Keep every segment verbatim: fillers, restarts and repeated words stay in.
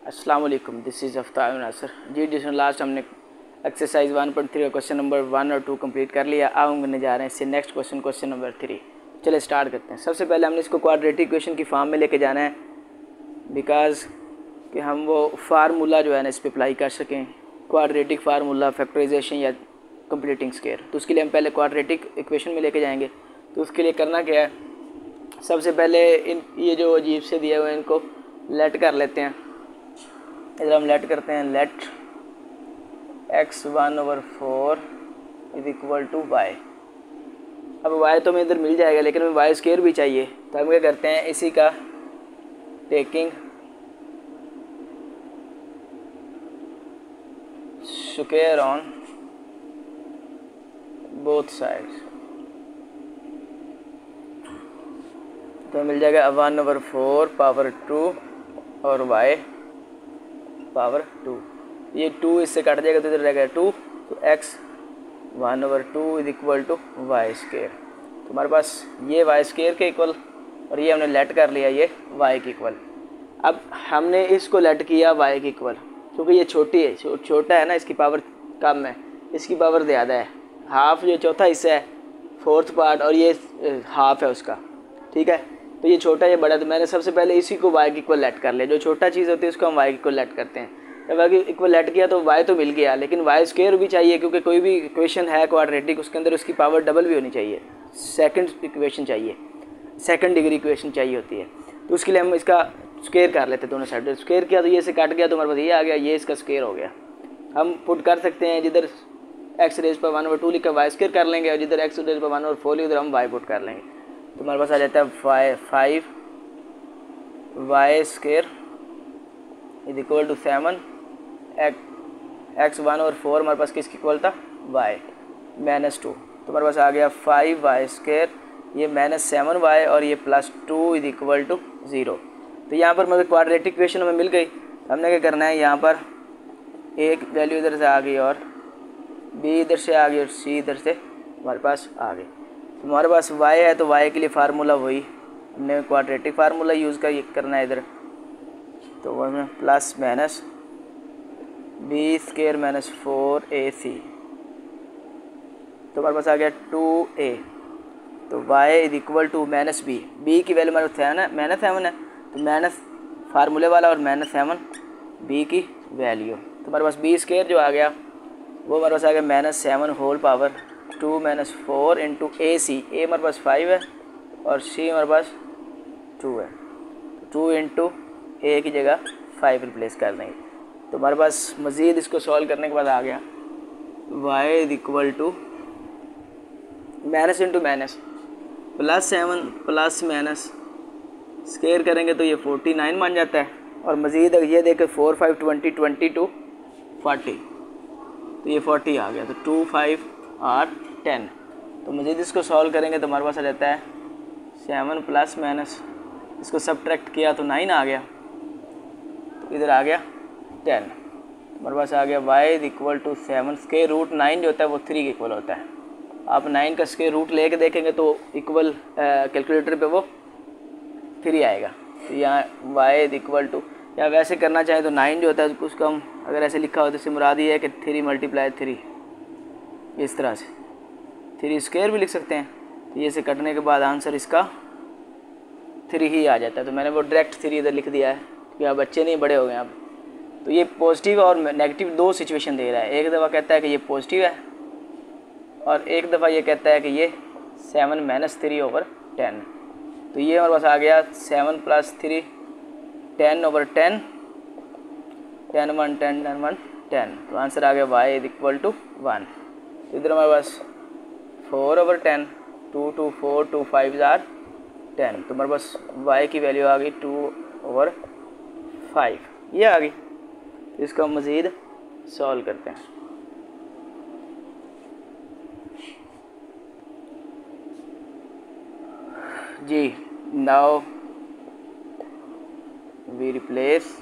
अस्सलाम वालेकुम, this is अफ्तार नासर जी। जिसमें लास्ट हमने एक्सरसाइज वन पॉइंट थ्री का क्वेश्चन नंबर वन और टू कंप्लीट कर लिया। अब हम करने जा रहे हैं इससे next question question number three. चले स्टार्ट करते हैं। सबसे पहले हमने इसको क्वाड्रेटिक इक्वेशन की फॉर्म में लेके जाना है, बिकॉज कि हम वो फार्मूला जो है ना इस पर अप्लाई कर सकें, क्वाड्रेटिक फार्मूला, फैक्टराइजेशन या कंप्लीटिंग स्क्वायर। तो उसके लिए हम पहले क्वाड्रेटिक इक्वेशन में लेके जाएंगे। तो उसके लिए करना क्या है, सबसे पहले इन ये जो अजीब से दिए हुए हैं इनको लेट कर लेते हैं। इधर हम लेट करते हैं, let x one over four is equal to y. अब वाई तो हमें इधर मिल जाएगा, लेकिन हमें वाई स्क्वायर भी चाहिए। तो हम क्या करते हैं, इसी का taking square on both sides, तो मिल जाएगा one over four power two और वाई पावर टू। ये टू इससे कट जाएगा तो इधर रहेगा टू, तो x one over two is equal to y square. तो हमारे पास ये वाई स्क्वायर के इक्वल और ये हमने लेट कर लिया ये वाई के इक्वल। अब हमने इसको लेट किया वाई के इक्वल, क्योंकि ये छोटी है, छो, छोटा है ना, इसकी पावर कम है, इसकी पावर ज़्यादा है। हाफ जो चौथा हिस्सा है, फोर्थ पार्ट, और ये हाफ है उसका, ठीक है। तो ये छोटा ये बड़ा, तो मैंने सबसे पहले इसी को वाई के इक्वल लेट कर लिया। जो छोटा चीज़ होती है उसको हम वाई के इक्वल लेट करते हैं। जब वाई के इक्वल लेट किया तो वाई तो मिल गया, लेकिन वाई स्क्वायर भी चाहिए, क्योंकि कोई भी इक्वेशन है क्वाड्रेटिक उसके अंदर उसकी पावर डबल भी होनी चाहिए, सेकंड इक्वेशन चाहिए, सेकंड डिग्री इक्वेशन चाहिए होती है। तो उसके लिए हम इसका स्क्वायर कर लेते हैं दोनों साइड। स्क्वायर किया तो ये से कट गया, तो हमारे पास ये आ गया, ये इसका स्क्वायर हो गया। हम पुट कर सकते हैं, जिधर एक्स रेज पर वन ओवर टू लिखा वाई स्क्वायर कर लेंगे, और जिधर एक्स रेज पर वन ओवर फोर लिखा उधर हम वाई पुट कर लेंगे। तो हमारे पास आ जाता है five five y square is equal to seven. X one और फोर हमारे पास किसकी इक्वल था, वाई माइनस टू। तो हमारे पास आ गया फाइव वाई स्क्वायर, ये माइनस सेवन वाई और ये plus two is equal to zero. तो यहाँ पर मतलब क्वाड्रेटिक इक्वेशन हमें मिल गई। हमने क्या करना है, यहाँ पर एक वैल्यू इधर से आ गई और बी इधर से आ गई और सी इधर से हमारे पास आ गई। तो हमारे पास वाई है, तो वाई के लिए फार्मूला वही हमने क्वाड्रेटिक फार्मूला यूज़ कर करना है इधर। तो वो हमें plus minus b square minus four a c, तो हमारे पास आ गया टू ए। तो y is equal to minus b, b की वैल्यू हमारे पास है माइनस सेवन है, तो माइनस फार्मूले वाला और माइनस सेवन बी की वैल्यू। तो हमारे पास बी स्क्वायर जो आ गया वो हमारे पास आ गया minus seven whole power two minus four into a c. A हमारे पास फाइव है और सी हमारे पास टू है, टू इंटू ए की जगह फाइव रिप्लेस कर देंगे। तो हमारे पास मज़ीद इसको सॉल्व करने के बाद आ गया y is equal to minus into minus plus seven plus minus square करेंगे तो ये फोर्टी नाइन बन जाता है। और मज़ीद ये देखें four five twenty twenty two forty, तो ये फोर्टी आ गया। तो टू फाइव आर टेन। तो मज़ीद इसको सॉल्व करेंगे तो हमारे पास आ जाता है सेवन प्लस माइनस, इसको सब्ट्रैक्ट किया तो नाइन आ गया, तो इधर आ गया टेन। हमारे पास आ गया y is equal to seven. Square root nine जो होता है वो थ्री के इक्वल होता है। आप नाइन का स्क्वायर रूट लेके देखेंगे तो इक्वल कैलकुलेटर पे वो थ्री आएगा। तो यहाँ वाई इज इक्वल टू, या वैसे करना चाहें तो नाइन जो होता है उसको हम अगर ऐसे लिखा हो तो इससे मुराद ये है कि थ्री मल्टीप्लाई थ्री, इस तरह से थ्री स्क्वायर भी लिख सकते हैं। तो ये से कटने के बाद आंसर इसका थ्री ही आ जाता है। तो मैंने वो डायरेक्ट थ्री इधर लिख दिया है, कि आप बच्चे नहीं बड़े हो गए अब। तो ये पॉजिटिव और नेगेटिव दो सिचुएशन दे रहा है। एक दफ़ा कहता है कि ये पॉजिटिव है और एक दफ़ा ये कहता है कि ये seven minus three over ten. तो ये हमारे पास आ गया seven plus three ten over ten, ten one ten ten one ten. तो आंसर आ गया y is equal to one. तो इधर हमारे पास four over ten, two two four two five जार टेन। तो हमारे पास वाई की वैल्यू आ गई टू ओवर फाइव, ये आ गई। इसको हम मज़ीद सॉल्व करते हैं। जी, now we replace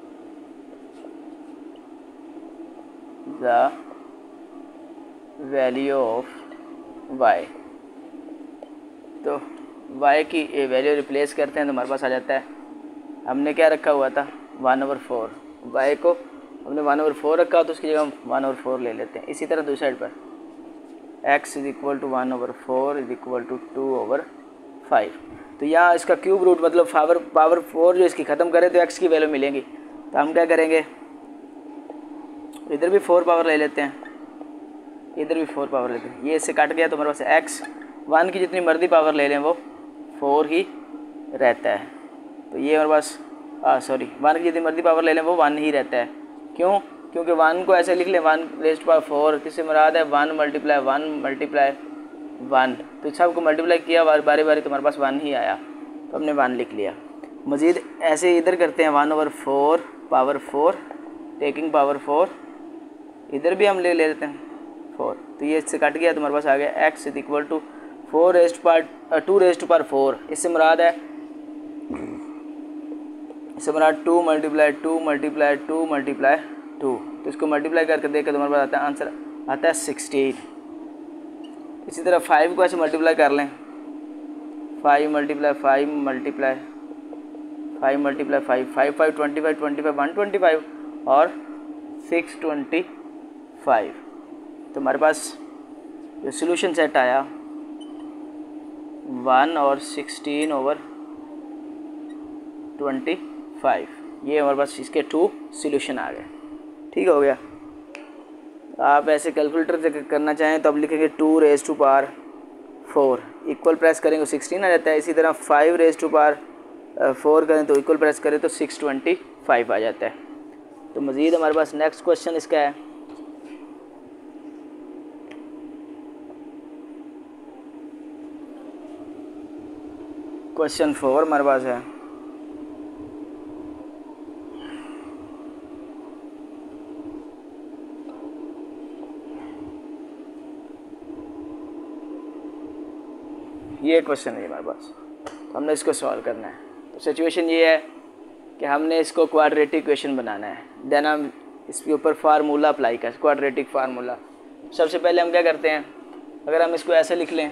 the value of y. तो वाई की वैल्यू रिप्लेस करते हैं तो हमारे पास आ जाता है, हमने क्या रखा हुआ था वन ओवर फोर, वाई को हमने वन ओवर फोर रखा तो उसकी जगह हम वन ओवर फोर ले लेते हैं। इसी तरह दूसरी साइड पर x is equal to one over four is equal to two over five. तो यहाँ इसका क्यूब रूट मतलब पावर पावर फोर जो इसकी ख़त्म करें तो x की वैल्यू मिलेंगी। तो हम क्या करेंगे, इधर भी फोर पावर ले लेते हैं, इधर भी फोर पावर लेते हैं। ये इससे कट गया तो हमारे पास x वन की जितनी मर्जी पावर ले लें वो फोर ही रहता है। तो ये हमारे पास आ सॉरी वन की जितनी मर्जी पावर ले लें वो वन ही रहता है। क्यों? क्योंकि वन को ऐसे लिख लें वन रेस्ट पावर फोर, किससे मुराद है one multiply one multiply one. तो सबको मल्टीप्लाई किया बारी बारी तो हमारे पास वन ही आया, तो हमने वन लिख लिया। मज़ीद ऐसे इधर करते हैं one over four power four taking power four, इधर भी हम ले लेते हैं फोर। तो ये इससे कट गया तो हमारे पास आ गया x is equal to four raised power two raised power four. इससे मुराद है इससे मुराद two multiply two multiply two multiply two. तो इसको मल्टीप्लाई करके देखें तो हमारे पास आता है आंसर आता है सिक्सटीन। इसी तरह फाइव को ऐसे मल्टीप्लाई कर लें, five multiply five multiply five multiply five five five twenty five twenty five one twenty five और सिक्स ट्वेंटी फाइव। तो हमारे पास जो सोल्यूशन सेट आया वन और सिक्सटीन ओवर ट्वेंटी फाइव, ये हमारे पास इसके टू सोल्यूशन आ गए। ठीक हो गया। आप ऐसे कैलकुलेटर से करना चाहें तो अब लिखेंगे two raise to power four, equal press करेंगे सिक्सटीन आ जाता है। इसी तरह five raise to power four करें तो इक्वल प्रेस करें तो सिक्स ट्वेंटी फाइव आ जाता है। तो मज़ीद हमारे पास नेक्स्ट क्वेश्चन इसका है क्वेश्चन फोर हमारे पास है। ये क्वेश्चन है हमारे पास, तो हमने इसको सॉल्व करना है। तो सिचुएशन ये है कि हमने इसको क्वाड्रेटिक इक्वेशन बनाना है, देन हम इसके ऊपर फार्मूला अप्लाई कर क्वाड्रेटिक फार्मूला। सबसे पहले हम क्या करते हैं, अगर हम इसको ऐसे लिख लें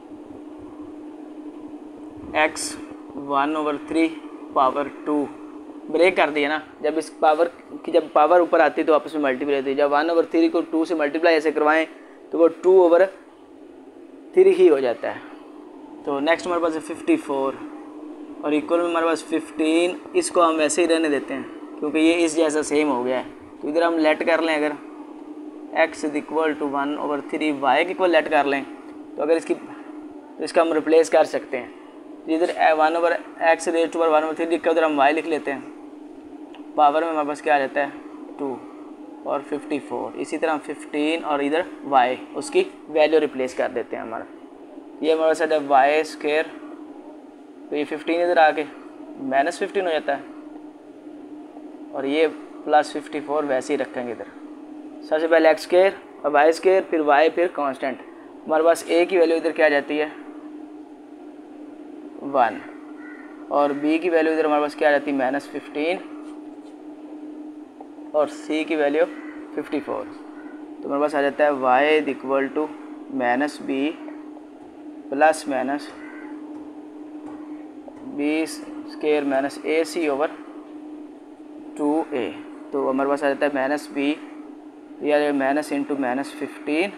x one over three power two, break कर दिया ना, जब इस पावर की जब पावर ऊपर आती है तो आपस में मल्टीप्लाई होती है। जब वन ओवर थ्री को टू से मल्टीप्लाई ऐसे करवाएं तो वो टू ओवर थ्री ही हो जाता है। तो नेक्स्ट हमारे पास है फिफ्टी फोर और इक्वल में हमारे पास फिफ्टीन। इसको हम वैसे ही रहने देते हैं क्योंकि ये इस जैसा सेम हो गया है। तो इधर हम लेट कर लें, अगर x is equal to one over three y के इक्वल लेट कर लें तो अगर इसकी तो इसका हम रिप्लेस कर सकते हैं। तो इधर one over x raise to power one over three लिख कर उधर हम वाई लिख लेते हैं। पावर में हमारे पास क्या आ जाता है टू और फिफ्टी फोर। इसी तरह हम फिफ्टीन और इधर वाई उसकी वैल्यू रिप्लेस कर देते हैं। हमारा ये हमारे साथ है वाई स्क्वायर, तो ये फिफ्टीन इधर आके माइनस फिफ्टीन हो जाता है और ये प्लस फिफ्टी फोर वैसे ही रखेंगे इधर। सबसे पहले एक्स स्क्वायर और वाई स्क्वायर फिर वाई फिर कांस्टेंट। हमारे पास ए की वैल्यू इधर क्या आ जाती है वन और बी की वैल्यू इधर हमारे पास क्या आ जाती है माइनस फिफ्टीन और सी की वैल्यू फिफ्टी फोर। तो हमारे पास आ जाता है y is equal to minus b plus minus b square minus a c over two a. तो हमारे पास आ जाता है माइनस बी या माइनस इंटू माइनस फिफ्टीन।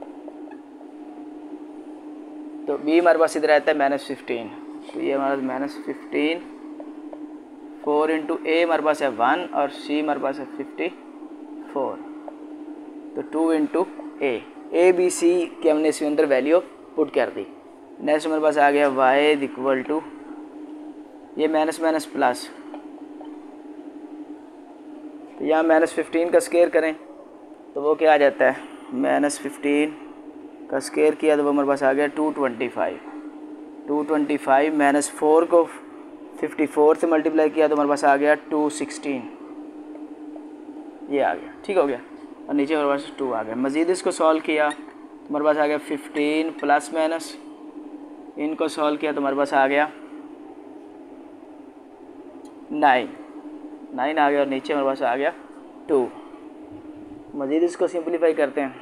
तो बी हमारे पास इधर आता है माइनस फिफ्टीन, तो ये हमारा minus fifteen four into a हमारे पास है वन और सी हमारे पास है फिफ्टी फोर। तो two into a a b c की हमने इसके अंदर वैल्यू पुट कर दी। नेक्स्ट हमारे पास आ गया वाई इज इक्वल टू ये माइनस माइनस प्लस, तो यहाँ माइनस फिफ्टीन का स्क्वायर करें तो वो क्या आ जाता है माइनस फिफ्टीन का स्क्वायर किया तो वो हमारे पास आ गया two twenty five. Two twenty five minus four को फिफ्टी फोर से मल्टीप्लाई किया तो हमारे पास आ गया टू सिक्सटीन, ये आ गया। ठीक हो गया और नीचे हमारे पास टू आ गया। मज़ीद इसको सॉल्व किया तो हमारे पास आ गया फिफ्टीन प्लस माइनस, इनको सॉल्व किया तो हमारे पास आ गया नाइन नाइन आ गया और नीचे हमारे पास आ गया टू। मज़ीद इसको सिंपलीफाई करते हैं।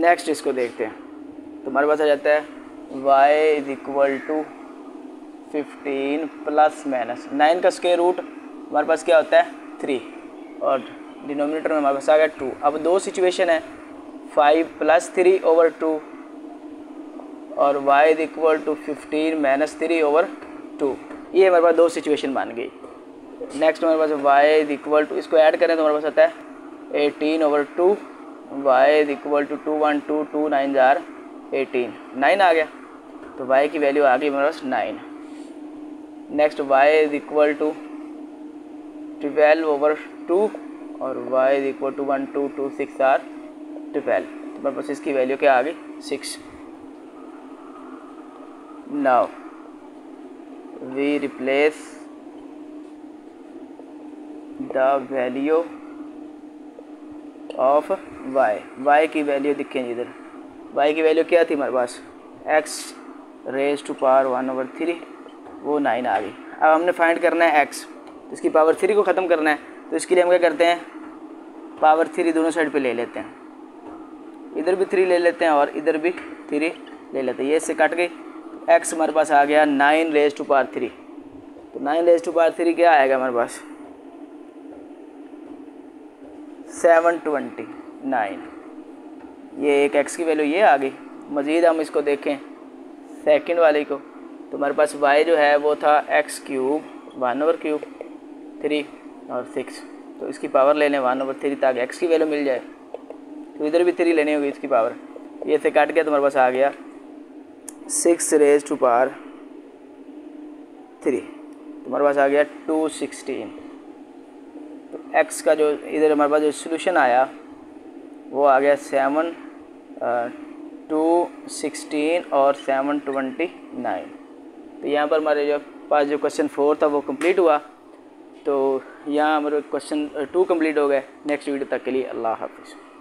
नेक्स्ट इसको देखते हैं। तो हमारे पास आ जाता है y is equal to fifteen plus minus nine का स्क्वायर रूट हमारे पास क्या होता है थ्री, और डिनोमिनेटर में हमारे पास आ गया टू। अब दो सिचुएशन है, five plus three over two और y is equal to fifteen minus three over two. ये हमारे पास दो सिचुएशन बन गई। नेक्स्ट हमारे पास y इज इक्वल टू, इसको ऐड करें तो हमारे पास आता है eighteen over two, y is equal to two one two two nine जार एटीन, नाइन आ गया। तो y की वैल्यू आ गई हमारे पास nine. Next y is equal to twelve over two और y is equal to one two two six are twelve. तो हमारे पास इसकी वैल्यू क्या आ गई six. Now we replace the value of y, y की वैल्यू दिखेंगे इधर। y की वैल्यू क्या थी हमारे पास x raise to power one over three, वो नाइन आ गई। अब हमने फाइंड करना है x, तो इसकी पावर थ्री को ख़त्म करना है। तो इसके लिए हम क्या करते हैं, पावर थ्री दोनों साइड पे ले लेते हैं, इधर भी थ्री ले लेते हैं और इधर भी थ्री ले लेते हैं। ये इससे कट गई, x हमारे पास आ गया nine raise to power three. तो nine raise to power three क्या आएगा हमारे पास सेवन ट्वेंटी नाइन। ये एक x की वैल्यू ये आ गई। मज़ीद हम इसको देखें सेकंड वाले को, तो हमारे पास y जो है वो था x cube one over cube three और सिक्स। तो इसकी पावर ले लें वन ओवर थ्री ताकि x की वैल्यू मिल जाए। तो इधर भी थ्री लेनी होगी इसकी पावर, ये से काट गया तो हमारे पास आ गया six raise to power three. तो हमारे पास आ गया टू सिक्सटीन। तो x का जो इधर हमारे पास जो सोल्यूशन आया वो आ गया सेवन टू सिक्सटीन और सेवन ट्वेंटी नाइन। तो यहाँ पर हमारे जो पास जो क्वेश्चन फोर था वो कंप्लीट हुआ। तो यहाँ हमारे क्वेश्चन टू कंप्लीट हो गए। नेक्स्ट वीडियो तक के लिए अल्लाह हाफिज़।